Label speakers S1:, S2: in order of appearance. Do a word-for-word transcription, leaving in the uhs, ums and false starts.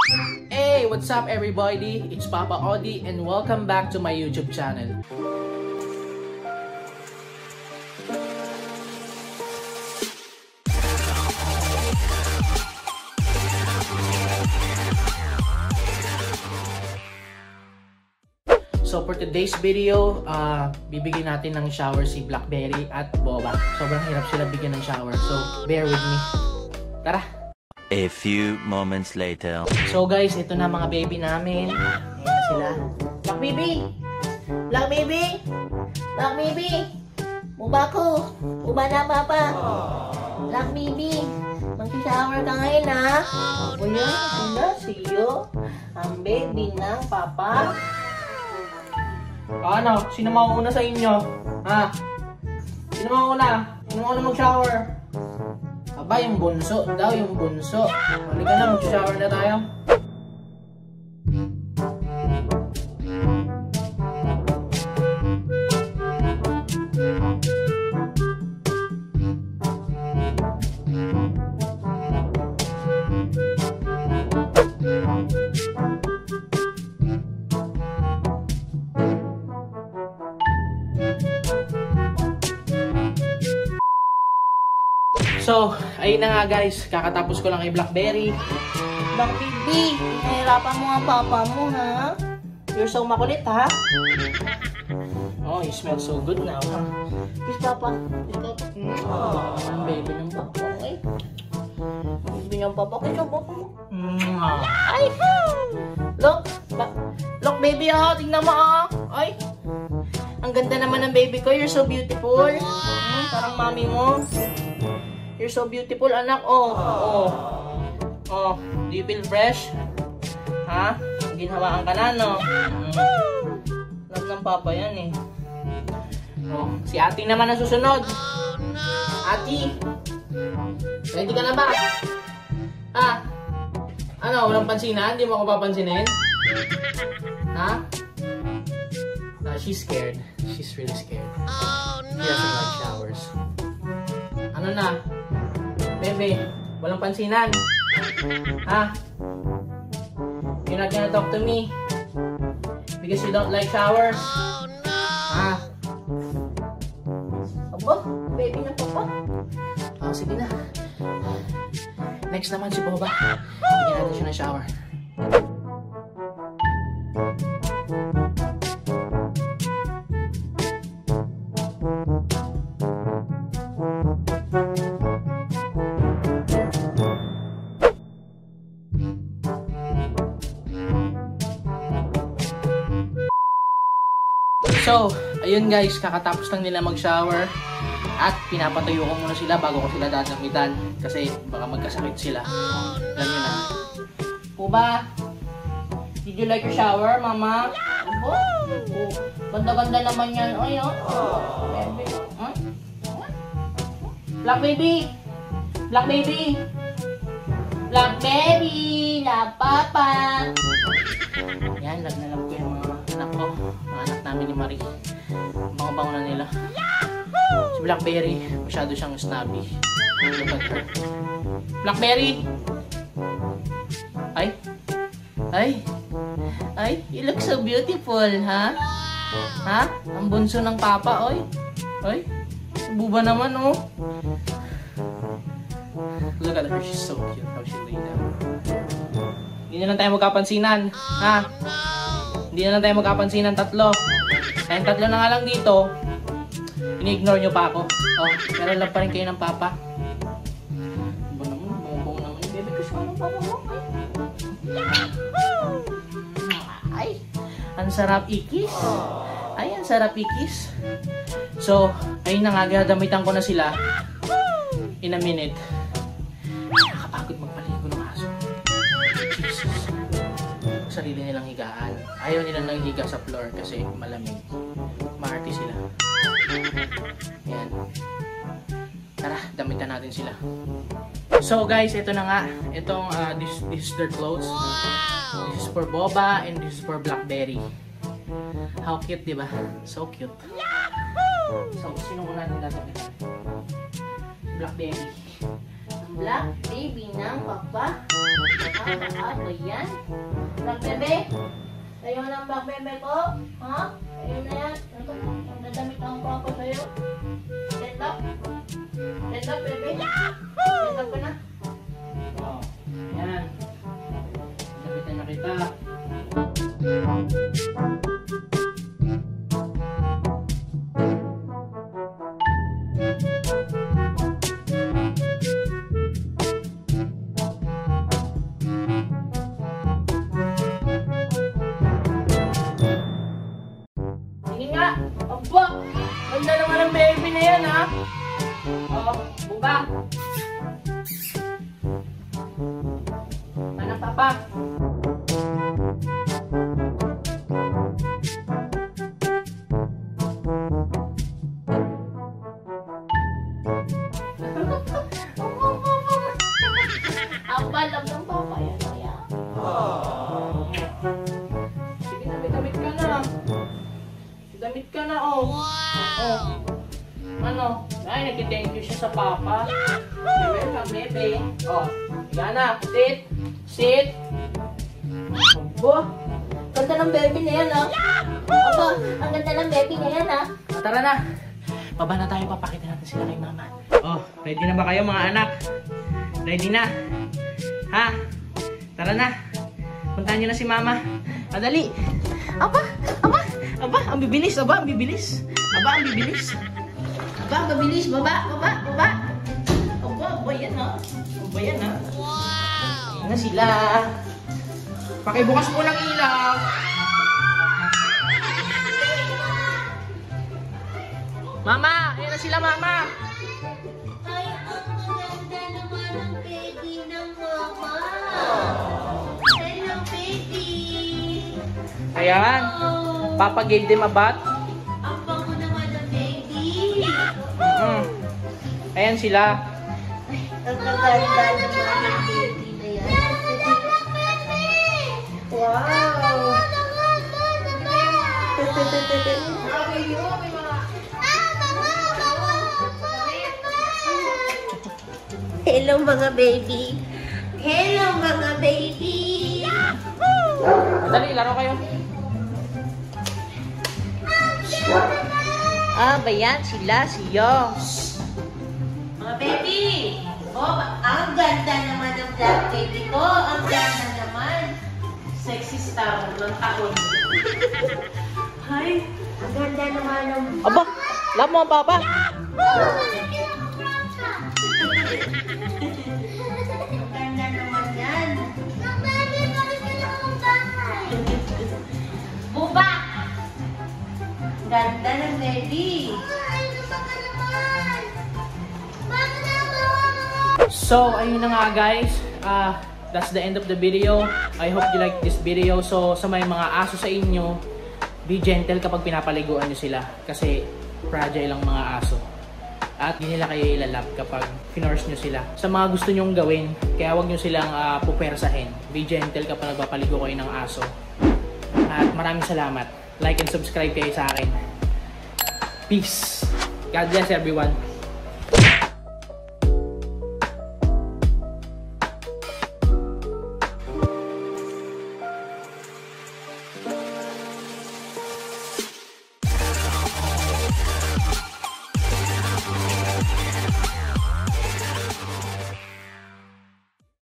S1: Hey, what's up everybody? It's Papa Odi and welcome back to my YouTube channel. So for today's video, uh, bibigyan natin ng shower si Blackberry at Boba. Sobrang hirap sila bigyan ng shower, so bear with me. Tara!
S2: A few moments later.
S1: So guys, ito na mga baby namin. Ayan na sila. Black baby! Black baby! Black baby! Buba ko! Buba na papa! Black baby! Mag-shower ka ngayon ha! O yan, sila siyo. Ang baby ng papa. Ano? Sino mauuna sa inyo? Ha? Sino mauuna? Sino mauuna mag-shower? Aba, yung bunso daw, yung bunso. Halika na, mag-shower na tayo. So, ayun na nga guys, kakatapos ko lang kay Blackberry. Black baby, nahirapan mo ang papa mo ha? You're so makulit ha? Oh, you smell so good now ha? Kiss papa, kiss papa. Oh, ang baby ng papa, okay? Baby ng papa, kiss ang papa mo. Ay, look, look baby oh, tingnan mo oh. Ay, ang ganda naman ng baby ko, you're so beautiful. Hmm, parang mami mo. You're so beautiful, anak. Oh, oh, oh. Do you feel fresh? Ha? Ginhawaan ka na, no? Mm. Love ng papa yan, eh. Oh, si ate naman ang susunod. Ate, ready ka na ba? Ha? Ano, walang pansinan? Hindi mo ako papansinin? Ha? Uh, she's scared. She's really scared. She doesn't like showers. Ano na? Bebe, walang pansinan. Ha? You're not gonna talk to me because you don't like showers? Ha? Aba, baby na papa. Oh, sige na. Next naman si Boba. Bigyan natin siya ng shower. So, ayun guys, kakatapos lang nila mag-shower at pinapatayo ko muna sila bago ko sila dadamitan kasi baka magkasakit sila. Alam nyo na. Puba, did you like your shower, mama? Opo? Oh, ganda-ganda naman yan. Ay, oh. Baby. Huh? Black baby! Black baby! Black baby! La papa! Yan, lag na lang ko yung mga anak ko. Mga anak namin ni Marie. Mga bango na nila. Si Blackberry, masyado siyang snobby. Look at her. Blackberry! Ay! Ay! Ay! You look so beautiful, ha? Ha? Ang bunso ng papa, oy! Oy! Buba naman, oh! Look at her, she's so cute how she lay down. Hindi na lang tayo magkapansinan, ha? Hindi na lang tayo magkapansinan, tatlo. Dahil tatlo na nga lang dito, ini-ignore nyo pa ako. Oh, pero love pa rin kayo ng papa. Ba naman, bongong naman yung baby ko siya ng papa mo. Ay, ang sarap ikis. Ay, ang sarap ikis. So, ayun na nga, gadamitan ko na sila in a minute. Nakakapagod magpaligo ng aso. Jesus. Sarili nilang higaan. Ayaw nilang nang higa sa floor kasi malamig. Maarte sila. Yan. Tara, damitan natin sila. So guys, ito na nga. Itong, uh, this, this is their clothes. This is for Boba and this is for Blackberry. How cute, diba? So cute. So, sino muna natin dadabitan? Blackberry. Ang black baby ng papa. Ah, baka ba yan? Black bebe? Tayo ng black bebe ko? Ha? Ayun na yan. Ito, nadamit ang papa sa'yo. Set up. Set up, bebe. Set up ka na. Oh, yan. Dapitan na kita. Aba, ganda naman ang baby na yan, ha? Oh, buka. Anak papa. Aba, love ng papa yan, kaya. Sige, damit-damit ka na. Damit ka na, oh. Wow! Oh. Ano? Ay, nag-thank you siya sa papa. Bebe, lang, bebe. Oh, higa na. Sit. Sit. Aba, ganda ng baby na yan, ah. Aba, ang ganda ng baby na yan, ah. Oh, tara na. Baba na tayo, papakita natin sila kay mama. Oh, ready na ba kayo, mga anak? Ready na? Ha? Tara na. Puntahan nyo na si mama. Madali. Aba, aba. Aba, ang bibilis, aba, ang bibilis. Aba, ang bibilis. Aba, ang bibilis, baba, baba, baba. Aba, aba yan ha. Aba yan ha. Wow! Ayan na sila. Pakibukas mo ng ilaw. Mama, ayan na sila, mama.
S3: Ay, ang ganda naman ang baby ng mama. Hello, baby.
S1: Ayan. Papa gave them a bath.
S3: Ang bango naman ng baby.
S1: Mm. Ayan sila.
S3: Ang ganda naman ng baby na yan. Wow. Hello mga baby. Hello mga baby.
S1: Dali, laro kayo. Ah, ba yan? Sila, si Young.
S3: Mga baby! Oh, ang ganda naman ng black baby ko. Ang ganda naman. Sexy star ng taon. Hi! Ang ganda naman ng...
S1: Aba, love mo ang papa.
S3: Ang ganda naman yan. Buba! Ganda ng baby.
S1: So, ayun na nga guys. Uh, that's the end of the video. I hope you like this video. So, sa may mga aso sa inyo, be gentle kapag pinapaliguan nyo sila. Kasi fragile ang mga aso. At hindi nila kayo ilalap kapag finorce nyo sila. Sa mga gusto nyong gawin, kaya huwag nyo silang uh, pupersahin. Be gentle kapag nagpapaligo kayo ng aso. At maraming salamat. Like and subscribe kayo sa akin. Peace. God bless everyone.